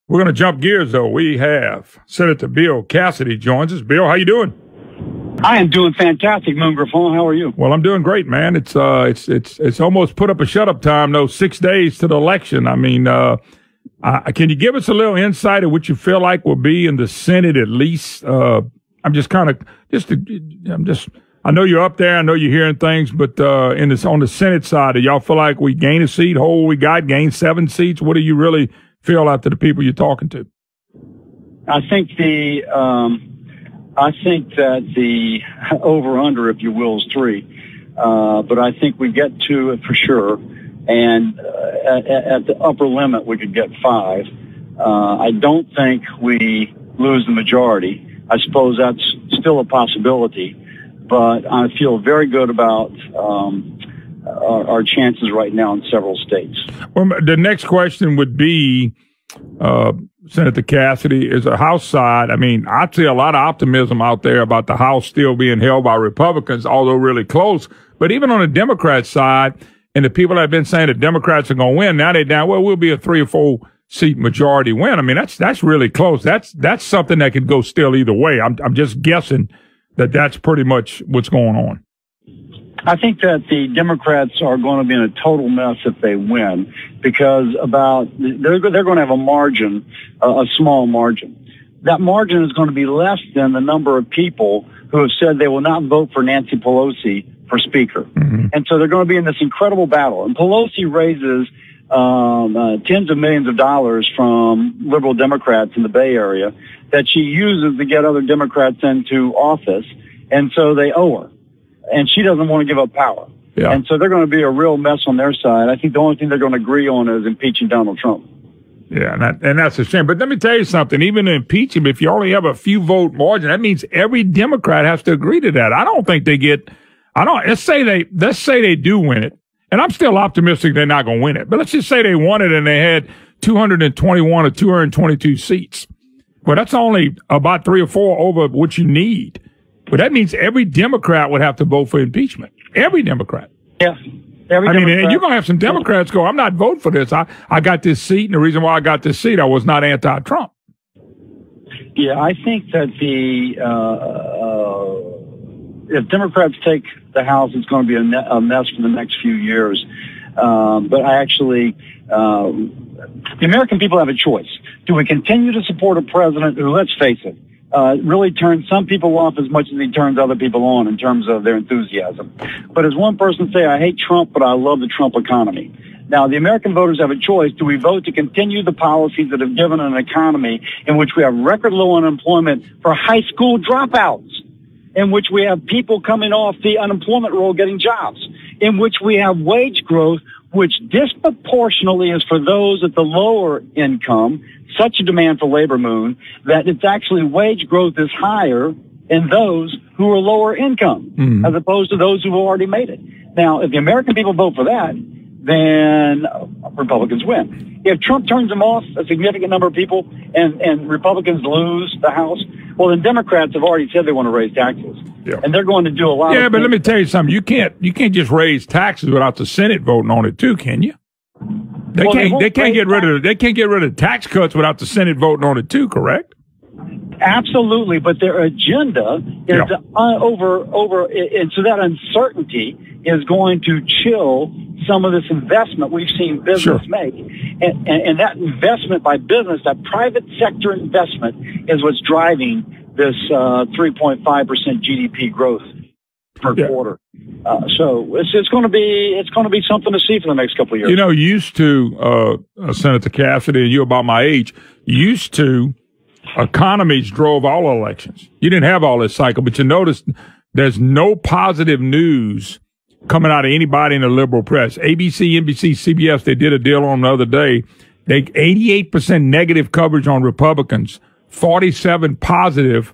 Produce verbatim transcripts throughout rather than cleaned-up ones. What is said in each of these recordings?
We're going to jump gears, though. We have Senator Bill Cassidy joins us. Bill, how you doing? I am doing fantastic, Moon Griffon. How are you? Well, I'm doing great, man. It's uh, it's it's it's almost put up a shut-up time, though. Six days to the election. I mean, uh, uh, can you give us a little insight of what you feel like will be in the Senate at least? Uh, I'm just kind of just I'm just. I know you're up there. I know you're hearing things, but uh, in this on the Senate side, do y'all feel like we gain a seat? Whole we got gain seven seats. What do you really feel out to the people you're talking to? I think the um, I think that the over under, if you will, is three. Uh, but I think we get to it for sure, and uh, at, at the upper limit we could get five. Uh, I don't think we lose the majority. I suppose that's still a possibility, but I feel very good about um, our, our chances right now in several states. Well, the next question would be, uh, Senator Cassidy, is the House side. I mean, I see a lot of optimism out there about the House still being held by Republicans, although really close. But even on the Democrat side, and the people that have been saying the Democrats are going to win, now they're down, well, we'll be a three or four seat majority win. I mean, that's that's really close. That's that's something that could go still either way. I'm I'm just guessing that that's pretty much what's going on. I think that the Democrats are going to be in a total mess if they win, because about they're they're going to have a margin, uh, a small margin. That margin is going to be less than the number of people who have said they will not vote for Nancy Pelosi for Speaker, mm-hmm. and so they're going to be in this incredible battle. And Pelosi raises um, uh, tens of millions of dollars from liberal Democrats in the Bay Area that she uses to get other Democrats into office, and so they owe her. And she doesn't want to give up power. Yeah. And so they're going to be a real mess on their side. I think the only thing they're going to agree on is impeaching Donald Trump. Yeah, and, that, and that's a shame. But let me tell you something. Even to impeach him, if you only have a few vote margin, that means every Democrat has to agree to that. I don't think they get – I don't – let's say they let's say they do win it. And I'm still optimistic they're not going to win it. But let's just say they won it and they had two hundred twenty-one or two hundred twenty-two seats. Well, that's only about three or four over what you need. But that means every Democrat would have to vote for impeachment. Every Democrat. Yeah. Every I Democrat. mean, and you're going to have some Democrats go, I'm not voting for this. I, I got this seat, and the reason why I got this seat, I was not anti-Trump. Yeah, I think that the uh, uh, if Democrats take the House, it's going to be a, ne- a mess for the next few years. Um, but I actually, um, the American people have a choice. Do we continue to support a president who, let's face it, Uh, really turns some people off as much as he turns other people on in terms of their enthusiasm. But as one person say, I hate Trump, but I love the Trump economy. Now, the American voters have a choice. Do we vote to continue the policies that have given an economy in which we have record low unemployment for high school dropouts, in which we have people coming off the unemployment roll getting jobs, in which we have wage growth, which disproportionately is for those at the lower income, such a demand for labor, Moon, that it's actually wage growth is higher in those who are lower income, mm-hmm. as opposed to those who have already made it. Now, if the American people vote for that, then Republicans win. If Trump turns them off, a significant number of people, and, and Republicans lose the House, well, then Democrats have already said they want to raise taxes. Yeah. And they're going to do a lot yeah, of Yeah, but things. let me tell you something. You can't you can't just raise taxes without the Senate voting on it too, can you? They well, can't they, they can't get rid tax- of they can't get rid of tax cuts without the Senate voting on it too, correct? Absolutely, but their agenda is yeah. uh, over over, and so that uncertainty is going to chill some of this investment we've seen business sure. make, and, and, and that investment by business, that private sector investment, is what's driving this uh, three point five percent G D P growth per yeah. quarter. Uh, so it's it's going to be it's going to be something to see for the next couple of years. You know, used to uh, Senator Cassidy, and you're about my age, used to. Economies drove all elections. You didn't have all this cycle, but you notice there's no positive news coming out of anybody in the liberal press. A B C, N B C, C B S, they did a deal on the other day. They eighty-eight percent negative coverage on Republicans, forty-seven positive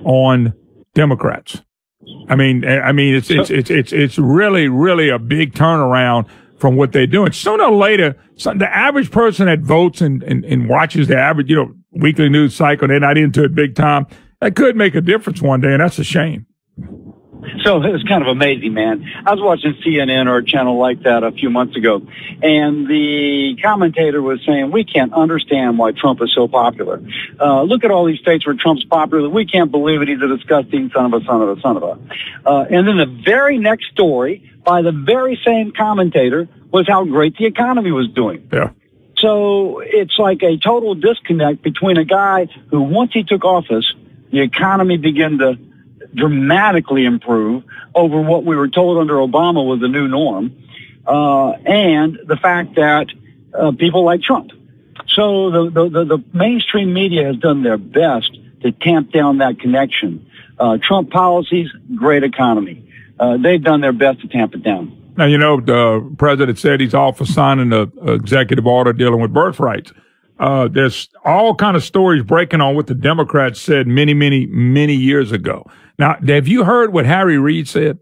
on Democrats. I mean, I mean, it's it's it's it's it's really really a big turnaround from what they're doing. Sooner or later, so the average person that votes and, and, and watches the average, you know, weekly news cycle, they're not into it big time. That could make a difference one day, and that's a shame. So it was kind of amazing, man. I was watching C N N or a channel like that a few months ago, and the commentator was saying, we can't understand why Trump is so popular. Uh, look at all these states where Trump's popular. We can't believe it. He's a disgusting son of a son of a son of a. Uh, and then the very next story by the very same commentator was how great the economy was doing. Yeah. So it's like a total disconnect between a guy who, once he took office, the economy began to dramatically improve over what we were told under Obama was the new norm, uh, and the fact that uh, people like Trump. So the, the, the mainstream media has done their best to tamp down that connection. Uh, Trump policies, great economy. Uh, they've done their best to tamp it down. Now, you know, the president said he's all for signing an executive order dealing with birthrights. Uh, there's all kind of stories breaking on what the Democrats said many, many, many years ago. Now, have you heard what Harry Reid said?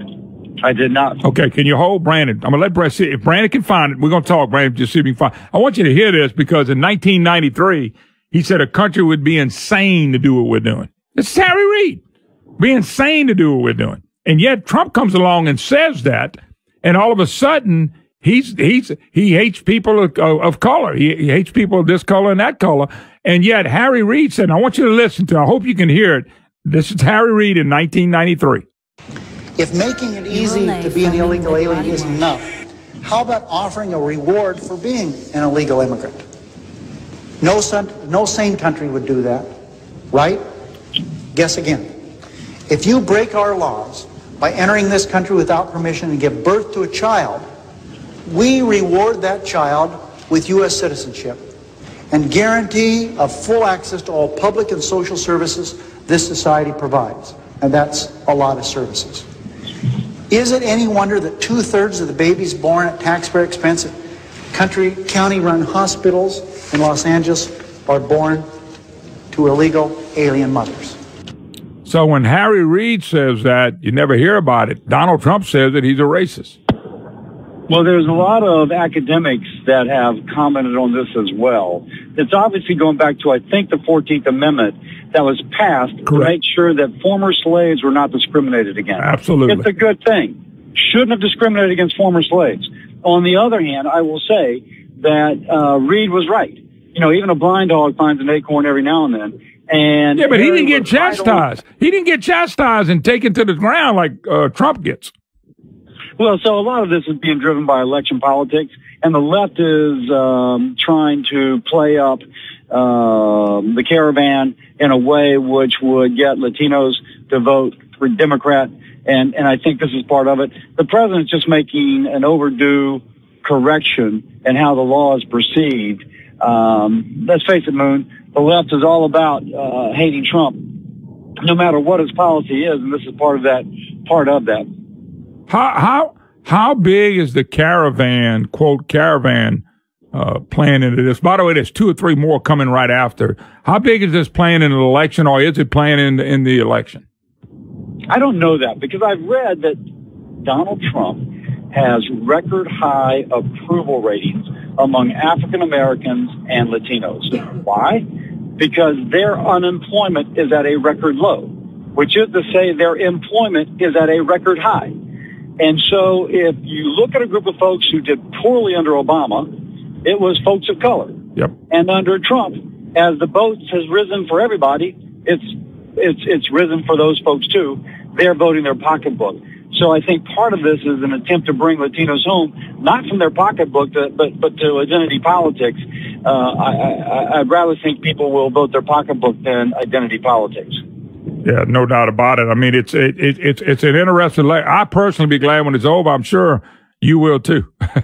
I did not. Okay, can you hold Brandon? I'm going to let Brandon see. If Brandon can find it, we're going to talk, Brandon, just see if we can find it. I want you to hear this because in nineteen ninety-three, he said a country would be insane to do what we're doing. This is Harry Reid. Be insane to do what we're doing. And yet Trump comes along and says that, and all of a sudden, He's, he's, he hates people of, of color. He, he hates people of this color and that color. And yet Harry Reid said, I want you to listen to, I hope you can hear it. This is Harry Reid in nineteen ninety-three. If making it easy to be an illegal alien isn't enough, how about offering a reward for being an illegal immigrant? No, son, no sane country would do that, right? Guess again. If you break our laws by entering this country without permission and give birth to a child, we reward that child with U S citizenship and guarantee of full access to all public and social services this society provides. And that's a lot of services. Is it any wonder that two-thirds of the babies born at taxpayer expense at country, county-run hospitals in Los Angeles are born to illegal alien mothers? So when Harry Reid says that, you never hear about it. Donald Trump says that he's a racist. Well, there's a lot of academics that have commented on this as well. It's obviously going back to, I think, the fourteenth Amendment that was passed Correct. to make sure that former slaves were not discriminated against. Absolutely. It's a good thing. Shouldn't have discriminated against former slaves. On the other hand, I will say that uh, Reid was right. You know, even a blind dog finds an acorn every now and then. And yeah, but he didn't get chastised. He didn't get chastised and taken to the ground like uh, Trump gets. Well, so a lot of this is being driven by election politics, and the left is um, trying to play up uh, the caravan in a way which would get Latinos to vote for Democrat, and, and I think this is part of it. The president's just making an overdue correction in how the law is perceived. Um, let's face it, Moon, the left is all about uh, hating Trump, no matter what his policy is, and this is part of that. Part of that. How how how big is the caravan, quote, caravan uh, playing into this? By the way, there's two or three more coming right after. How big is this playing in an election, or is it playing in, in the election? I don't know that, because I've read that Donald Trump has record high approval ratings among African Americans and Latinos. Why? Because their unemployment is at a record low, which is to say their employment is at a record high. And so if you look at a group of folks who did poorly under Obama, it was folks of color. Yep. And under Trump, as the boat has risen for everybody, it's it's it's risen for those folks too. They're voting their pocketbook. So I think part of this is an attempt to bring Latinos home, not from their pocketbook, to, but but to identity politics. Uh, I, I, I'd rather think people will vote their pocketbook than identity politics. Yeah, no doubt about it. I mean, it's it, it, it's it's an interesting. Le- I personally be glad when it's over. I'm sure you will too.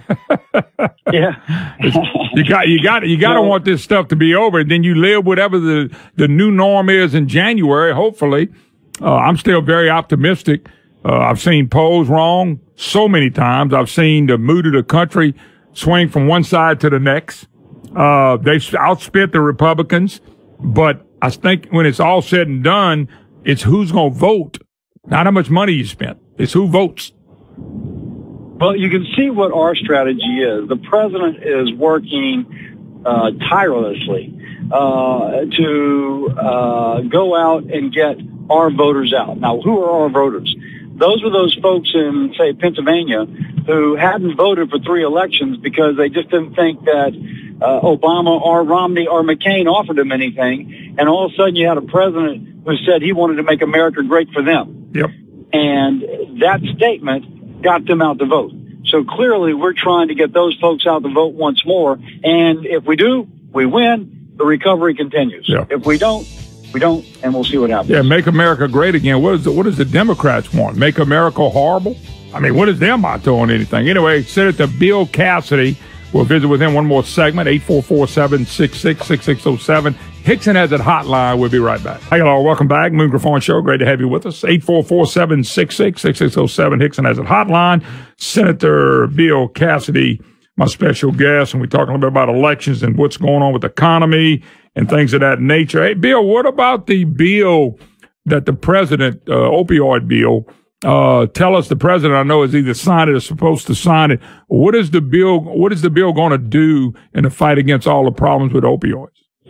Yeah, you got you got you got to well, want this stuff to be over, and then you live whatever the the new norm is in January. Hopefully, uh, I'm still very optimistic. Uh, I've seen polls wrong so many times. I've seen the mood of the country swing from one side to the next. Uh, they outspit the Republicans, but I think when it's all said and done, it's who's going to vote, not how much money you spent. It's who votes. Well, you can see what our strategy is. The president is working uh, tirelessly uh, to uh, go out and get our voters out. Now, who are our voters? Those were those folks in, say, Pennsylvania who hadn't voted for three elections because they just didn't think that uh, Obama or Romney or McCain offered them anything. And all of a sudden you had a president who said he wanted to make America great for them. Yep. And that statement got them out to vote. So clearly we're trying to get those folks out to vote once more. And if we do, we win, the recovery continues. Yeah. If we don't, we don't, and we'll see what happens. Yeah, make America great again. What is the, what does the Democrats want? Make America horrible? I mean, what is their motto on anything? Anyway, Senator Bill Cassidy. We'll visit with him one more segment, eight four four, seven six six, six six zero seven. Hickson has it hotline. We'll be right back. Hey, hello. Welcome back. Moon Griffon Show. Great to have you with us. eight four four, seven six six, six six zero seven. Hickson has it hotline. Senator Bill Cassidy, my special guest, and we're talking a little bit about elections and what's going on with the economy and things of that nature. Hey, Bill, what about the bill that the president, uh, opioid bill, uh, tell us the president, I know, has either signed it or supposed to sign it. What is the bill, what is the bill going to do in the fight against all the problems with opioids?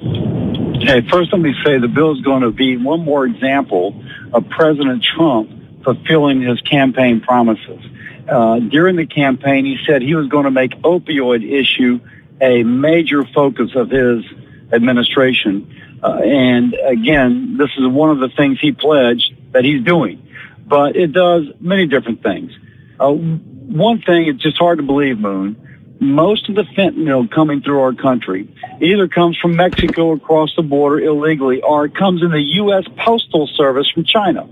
Okay, first let me say the bill is going to be one more example of President Trump fulfilling his campaign promises. Uh, during the campaign, he said he was going to make opioid issue a major focus of his administration. Uh, and again, this is one of the things he pledged that he's doing. But it does many different things. Uh, one thing, it's just hard to believe, Moon, most of the fentanyl coming through our country either comes from Mexico across the border illegally, or it comes in the U S Postal Service from China.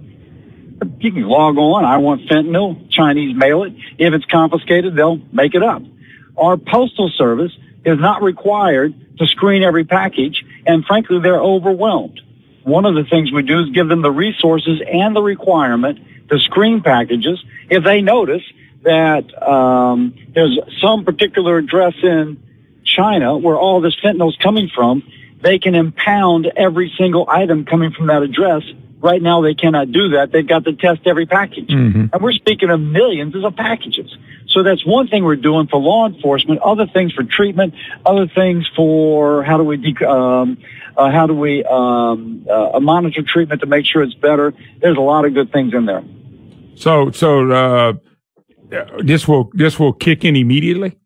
You can log on, I want fentanyl, Chinese mail it. If it's confiscated, they'll make it up. Our Postal Service is not required to screen every package, and frankly, they're overwhelmed. One of the things we do is give them the resources and the requirement to screen packages. If they notice that um, there's some particular address in China where all this fentanyl is coming from, they can impound every single item coming from that address. Right now, they cannot do that. They've got to test every package. Mm-hmm. And we're speaking of millions of packages. So that's one thing we're doing for law enforcement, other things for treatment, other things for how do we de- um, uh, how do we um, uh, monitor treatment to make sure it's better. There's a lot of good things in there. So, so uh, this will this will kick in immediately?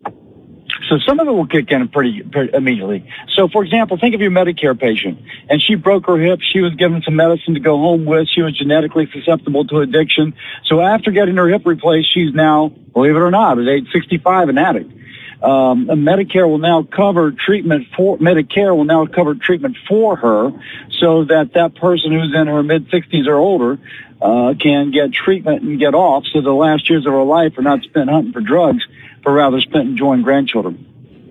So some of it will kick in pretty, pretty immediately. So, for example, think of your Medicare patient, and she broke her hip. She was given some medicine to go home with. She was genetically susceptible to addiction. So after getting her hip replaced, she's now, believe it or not, at age sixty-five, an addict. Um, Medicare will now cover treatment for, Medicare will now cover treatment for her so that that person who's in her mid-sixties or older uh, can get treatment and get off, so the last years of her life are not spent hunting for drugs, but rather spent enjoying grandchildren.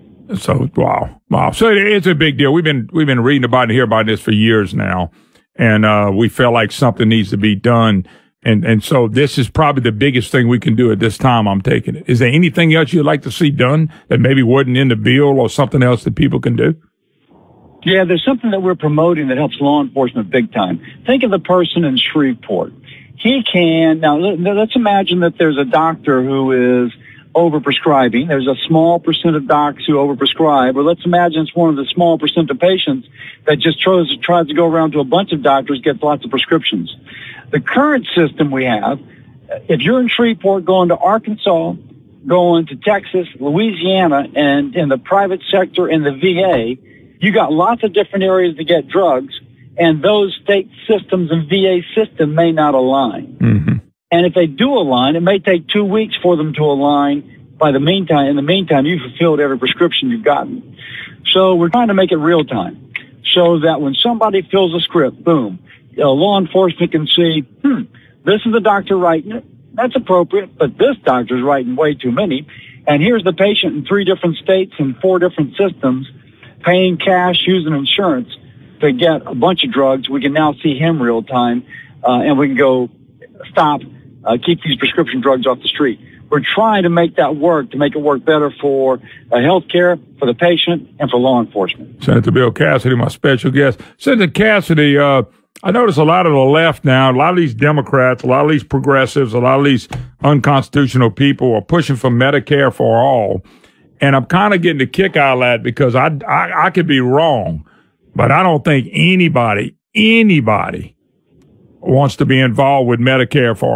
So, wow, wow. So it's a big deal. We've been, we've been reading about and hearing about this for years now. And, uh, we felt like something needs to be done. And, and so this is probably the biggest thing we can do at this time. I'm taking it. Is there anything else you'd like to see done that maybe wasn't in the bill or something else that people can do? Yeah, there's something that we're promoting that helps law enforcement big time. Think of the person in Shreveport. He can, now let's imagine that there's a doctor who is overprescribing. There's a small percent of docs who overprescribe, or let's imagine it's one of the small percent of patients that just tries, tries to go around to a bunch of doctors, gets lots of prescriptions. The current system we have, if you're in Shreveport going to Arkansas, going to Texas, Louisiana, and in the private sector in the V A, you got lots of different areas to get drugs, and those state systems and V A system may not align. Mm-hmm. And if they do align, it may take two weeks for them to align. By the meantime, in the meantime, you've fulfilled every prescription you've gotten. So we're trying to make it real time so that when somebody fills a script, boom, you know, law enforcement can see, hmm, this is the doctor writing it. That's appropriate, but this doctor's writing way too many. And here's the patient in three different states and four different systems paying cash, using insurance to get a bunch of drugs. We can now see him real time, uh, and we can go stop. Uh, keep these prescription drugs off the street. We're trying to make that work, to make it work better for uh, health care, for the patient, and for law enforcement. Senator Bill Cassidy, my special guest. Senator Cassidy, uh, I notice a lot of the left now, a lot of these Democrats, a lot of these progressives, a lot of these unconstitutional people are pushing for Medicare for all. And I'm kind of getting a kick out of that because I, I, I could be wrong, but I don't think anybody, anybody wants to be involved with Medicare for all.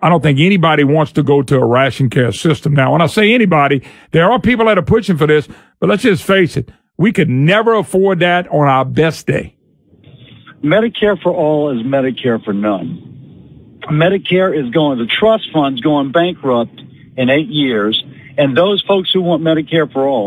I don't think anybody wants to go to a ration care system. Now, when I say anybody, there are people that are pushing for this, but let's just face it. We could never afford that on our best day. Medicare for all is Medicare for none. Medicare is going, the trust fund's going bankrupt in eight years, and those folks who want Medicare for all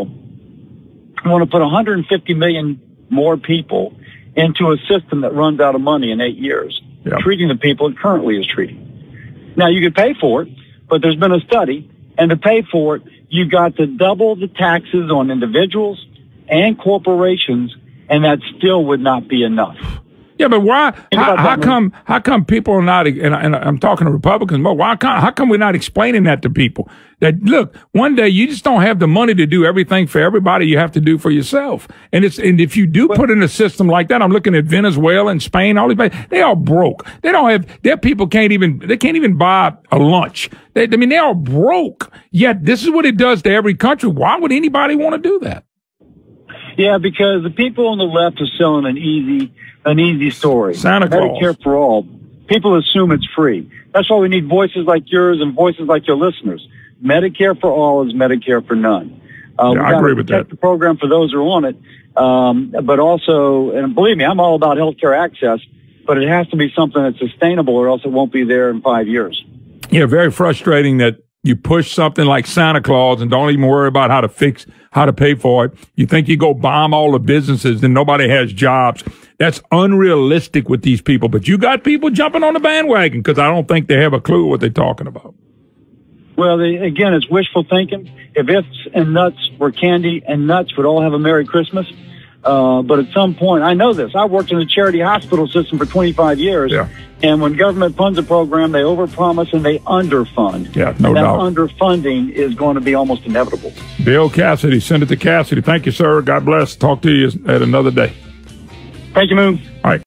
want to put one hundred fifty million more people into a system that runs out of money in eight years, yep. treating the people it currently is treating. Now, you could pay for it, but there's been a study, and to pay for it, you've got to double the taxes on individuals and corporations, and that still would not be enough. Yeah, but why? How, how come? How come people are not? And, and I'm talking to Republicans, but why? How come we're not explaining that to people? That look, one day you just don't have the money to do everything for everybody. You have to do for yourself. And it's and if you do put in a system like that, I'm looking at Venezuela and Spain, all these places, they all broke. They don't have. Their people can't even. They can't even buy a lunch. They, I mean, they are broke. Yet this is what it does to every country. Why would anybody want to do that? Yeah, because the people on the left are selling an easy. An easy story. Santa Claus. Medicare for all. People assume it's free. That's why we need voices like yours and voices like your listeners. Medicare for all is Medicare for none. Uh, yeah, I agree with that. The program for those who are on it, um, but also, and believe me, I'm all about healthcare access, but it has to be something that's sustainable, or else it won't be there in five years. Yeah, very frustrating that you push something like Santa Claus and don't even worry about how to fix, how to pay for it. You think you go bomb all the businesses and nobody has jobs. That's unrealistic with these people. But you got people jumping on the bandwagon because I don't think they have a clue what they're talking about. Well, they, again, it's wishful thinking. If ifs and nuts were candy and nuts, we'd all have a Merry Christmas. Uh, but at some point, I know this. I worked in the charity hospital system for twenty-five years. Yeah. And when government funds a program, they overpromise and they underfund. Yeah, no that doubt. That underfunding is going to be almost inevitable. Bill Cassidy, Senator Cassidy. Thank you, sir. God bless. Talk to you at another day. Thank you, Moon. All right.